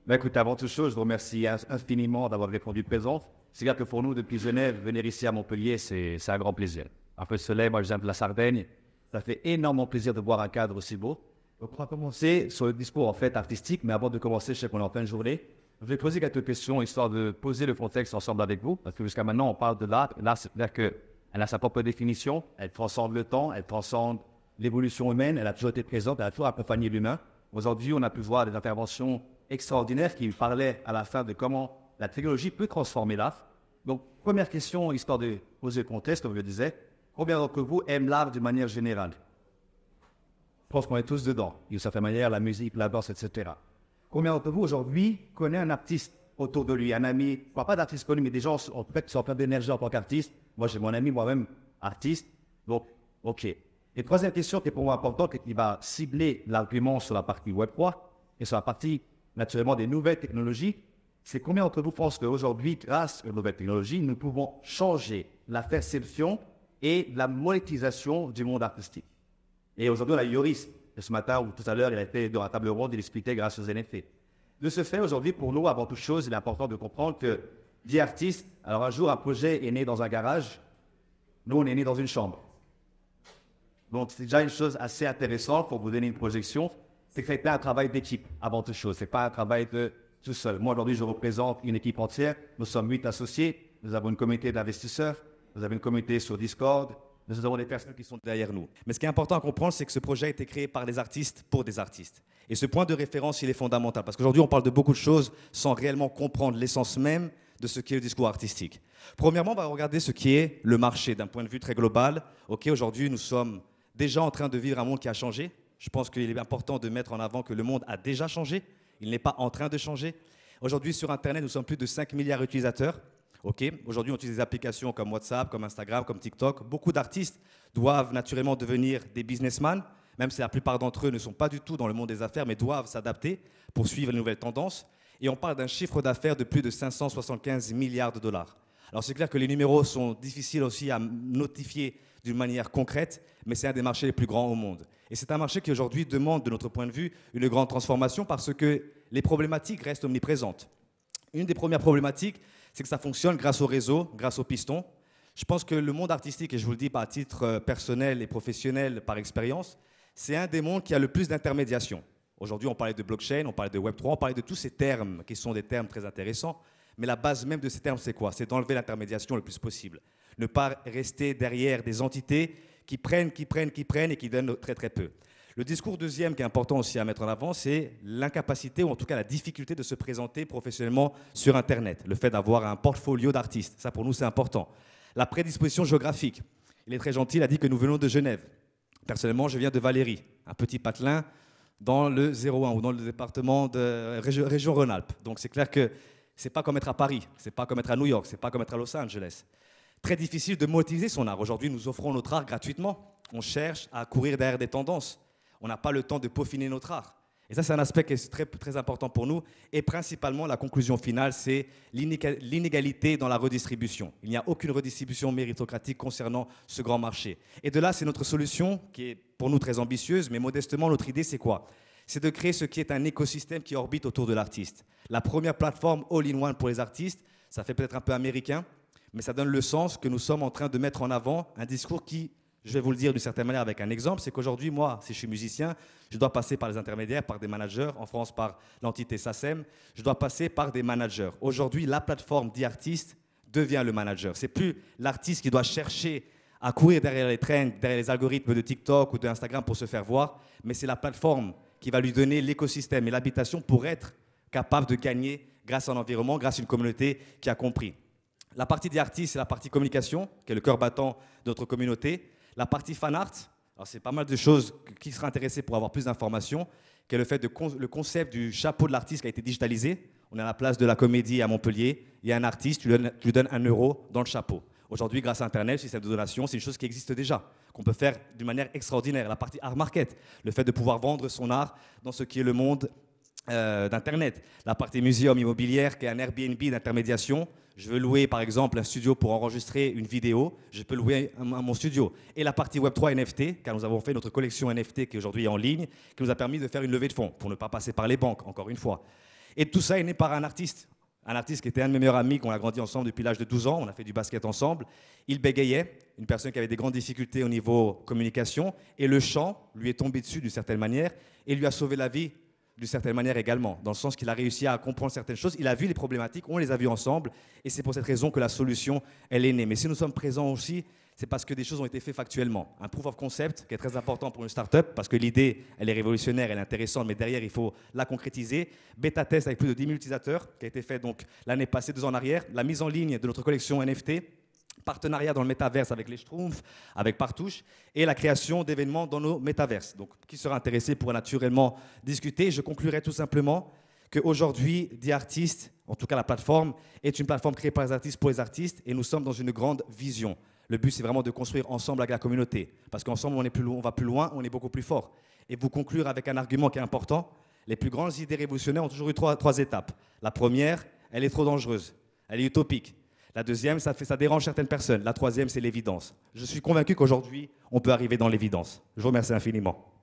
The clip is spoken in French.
Écoute, avant toute chose, je vous remercie infiniment d'avoir répondu présent. C'est clair que pour nous, depuis Genève, venir ici à Montpellier, c'est un grand plaisir. Un peu de soleil, moi je viens de la Sardaigne. Ça fait énormément plaisir de voir un cadre aussi beau. Donc, on va commencer sur le discours en fait artistique, mais avant de commencer, je sais qu'on est en fin de journée. Je vais poser quelques questions histoire de poser le contexte ensemble avec vous, parce que jusqu'à maintenant, on parle de l'art. L'art, c'est-à-dire qu'elle a sa propre définition, elle transcende le temps, elle transcende l'évolution humaine, elle a toujours été présente, elle a toujours accompagné l'humain. Aujourd'hui, on a pu voir des interventions extraordinaires qui parlaient à la fin de comment la technologie peut transformer l'art. Donc, première question, histoire de poser le contexte, comme je le disais, combien d'entre vous aiment l'art de manière générale? Je pense qu'on est tous dedans, d'une certaine manière, la musique, la danse, etc. Combien d'entre vous aujourd'hui connaît un artiste autour de lui, un ami, pas d'artiste connu, mais des gens en fait, qui sont plein d'énergie en tant qu'artiste. Moi, j'ai mon ami, moi-même, artiste. Donc, OK. Et troisième question qui est pour moi importante et qui va cibler l'argument sur la partie Web3 et sur la partie, naturellement, des nouvelles technologies, c'est combien d'entre vous pensent qu'aujourd'hui, grâce aux nouvelles technologies, nous pouvons changer la perception et la monétisation du monde artistique. Et aujourd'hui, on a Yoris, ce matin ou tout à l'heure, il a été dans la table ronde, il expliquait grâce aux NFT. De ce fait, aujourd'hui, pour nous, avant toute chose, il est important de comprendre que, dit artiste, alors un jour, un projet est né dans un garage, nous, on est né dans une chambre. Donc, c'est déjà une chose assez intéressante pour vous donner une projection, c'est que ça a été un travail d'équipe, avant toute chose. Ce n'est pas un travail de tout seul. Moi, aujourd'hui, je représente une équipe entière. Nous sommes 8 associés. Nous avons une communauté d'investisseurs. Nous avons une communauté sur Discord. Nous avons des personnes qui sont derrière nous. Mais ce qui est important à comprendre, c'est que ce projet a été créé par des artistes pour des artistes. Et ce point de référence, il est fondamental. Parce qu'aujourd'hui, on parle de beaucoup de choses sans réellement comprendre l'essence même de ce qu'est le discours artistique. Premièrement, on va regarder ce qui est le marché d'un point de vue très global. Aujourd'hui, nous sommes déjà en train de vivre un monde qui a changé. Je pense qu'il est important de mettre en avant que le monde a déjà changé. Il n'est pas en train de changer. Aujourd'hui, sur Internet, nous sommes plus de 5 milliards d'utilisateurs. Aujourd'hui, on utilise des applications comme WhatsApp, comme Instagram, comme TikTok. Beaucoup d'artistes doivent naturellement devenir des businessmen, même si la plupart d'entre eux ne sont pas du tout dans le monde des affaires, mais doivent s'adapter pour suivre les nouvelles tendances. Et on parle d'un chiffre d'affaires de plus de 575 milliards de dollars. Alors c'est clair que les numéros sont difficiles aussi à notifier d'une manière concrète, mais c'est un des marchés les plus grands au monde. Et c'est un marché qui aujourd'hui demande, de notre point de vue, une grande transformation parce que les problématiques restent omniprésentes. Une des premières problématiques, c'est que ça fonctionne grâce au réseau, grâce au piston. Je pense que le monde artistique, et je vous le dis par titre personnel et professionnel, par expérience, c'est un des mondes qui a le plus d'intermédiation. Aujourd'hui, on parlait de blockchain, on parlait de Web3, on parlait de tous ces termes qui sont des termes très intéressants. Mais la base même de ces termes, c'est quoi? C'est d'enlever l'intermédiation le plus possible. Ne pas rester derrière des entités qui prennent et qui donnent très très peu. Le discours deuxième qui est important aussi à mettre en avant, c'est l'incapacité ou en tout cas la difficulté de se présenter professionnellement sur Internet. Le fait d'avoir un portfolio d'artistes, ça pour nous c'est important. La prédisposition géographique. Il est très gentil, il a dit que nous venons de Genève. Personnellement, je viens de Valérie, un petit patelin dans le 01 ou dans le département de région Rhône-Alpes. Donc c'est clair que c'est pas comme être à Paris, c'est pas comme être à New York, c'est pas comme être à Los Angeles. Très difficile de monétiser son art. Aujourd'hui, nous offrons notre art gratuitement. On cherche à courir derrière des tendances. On n'a pas le temps de peaufiner notre art. Et ça, c'est un aspect qui est très, très important pour nous. Et principalement, la conclusion finale, c'est l'inégalité dans la redistribution. Il n'y a aucune redistribution méritocratique concernant ce grand marché. Et de là, c'est notre solution qui est pour nous très ambitieuse, mais modestement, notre idée, c'est quoi? C'est de créer ce qui est un écosystème qui orbite autour de l'artiste. La première plateforme all-in-one pour les artistes, ça fait peut-être un peu américain, mais ça donne le sens que nous sommes en train de mettre en avant un discours qui, je vais vous le dire d'une certaine manière avec un exemple, c'est qu'aujourd'hui, moi, si je suis musicien, je dois passer par les intermédiaires, par des managers, en France par l'entité SACEM, je dois passer par des managers. Aujourd'hui, la plateforme d'e-artiste devient le manager. Ce n'est plus l'artiste qui doit chercher à courir derrière les trends, derrière les algorithmes de TikTok ou d'Instagram pour se faire voir, mais c'est la plateforme qui va lui donner l'écosystème et l'habitation pour être capable de gagner grâce à un environnement, grâce à une communauté qui a compris. La partie des artistes, c'est la partie communication, qui est le cœur battant de notre communauté. La partie fan art, alors c'est pas mal de choses qui seraient intéressés pour avoir plus d'informations, qui est le fait le concept du chapeau de l'artiste qui a été digitalisé. On est à la place de la Comédie à Montpellier. Il y a un artiste, tu lui donnes 1 euro dans le chapeau. Aujourd'hui, grâce à Internet, le système de donation, c'est une chose qui existe déjà, qu'on peut faire d'une manière extraordinaire. La partie art market, le fait de pouvoir vendre son art dans ce qui est le monde d'Internet. La partie muséum immobilière, qui est un Airbnb d'intermédiation. Je veux louer, par exemple, un studio pour enregistrer une vidéo. Je peux louer mon studio. Et la partie Web3 NFT, car nous avons fait notre collection NFT qui aujourd'hui est en ligne, qui nous a permis de faire une levée de fonds pour ne pas passer par les banques, encore une fois. Et tout ça est né par un artiste qui était un de mes meilleurs amis, qu'on a grandi ensemble depuis l'âge de 12 ans, on a fait du basket ensemble. Il bégayait, une personne qui avait des grandes difficultés au niveau communication, et le chant lui est tombé dessus d'une certaine manière, et lui a sauvé la vie d'une certaine manière également, dans le sens qu'il a réussi à comprendre certaines choses, il a vu les problématiques, on les a vues ensemble, et c'est pour cette raison que la solution, elle est née. Mais si nous sommes présents aussi, c'est parce que des choses ont été faites factuellement. Un proof of concept qui est très important pour une start-up, parce que l'idée, elle est révolutionnaire, elle est intéressante, mais derrière, il faut la concrétiser. Bêta test avec plus de 10 000 utilisateurs, qui a été fait donc l'année passée, 2 ans en arrière. La mise en ligne de notre collection NFT, partenariat dans le métaverse avec les Schtroumpfs, avec Partouche, et la création d'événements dans nos métaverses. Donc, qui sera intéressé pourra naturellement discuter. Je conclurai tout simplement qu'aujourd'hui, The Artist, en tout cas la plateforme, est une plateforme créée par les artistes pour les artistes, et nous sommes dans une grande vision. Le but, c'est vraiment de construire ensemble avec la communauté. Parce qu'ensemble, on va plus loin, on est beaucoup plus fort. Et vous conclure avec un argument qui est important. Les plus grandes idées révolutionnaires ont toujours eu trois étapes. La première, elle est trop dangereuse. Elle est utopique. La deuxième, ça dérange certaines personnes. La troisième, c'est l'évidence. Je suis convaincu qu'aujourd'hui, on peut arriver dans l'évidence. Je vous remercie infiniment.